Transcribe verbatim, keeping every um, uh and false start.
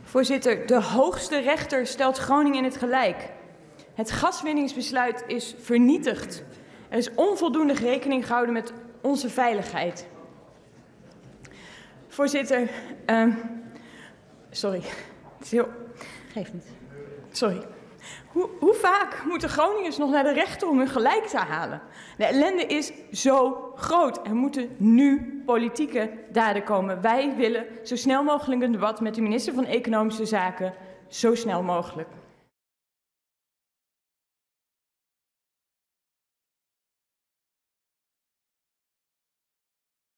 Voorzitter, de hoogste rechter stelt Groningen in het gelijk. Het gaswinningsbesluit is vernietigd. Er is onvoldoende rekening gehouden met onze veiligheid. Voorzitter, uh, sorry, het is heel... Geeft niet. Sorry. Hoe, hoe vaak moeten Groningers nog naar de rechter om hun gelijk te halen? De ellende is zo groot. Er moeten nu politieke daden komen. Wij willen zo snel mogelijk een debat met de minister van Economische Zaken. Zo snel mogelijk.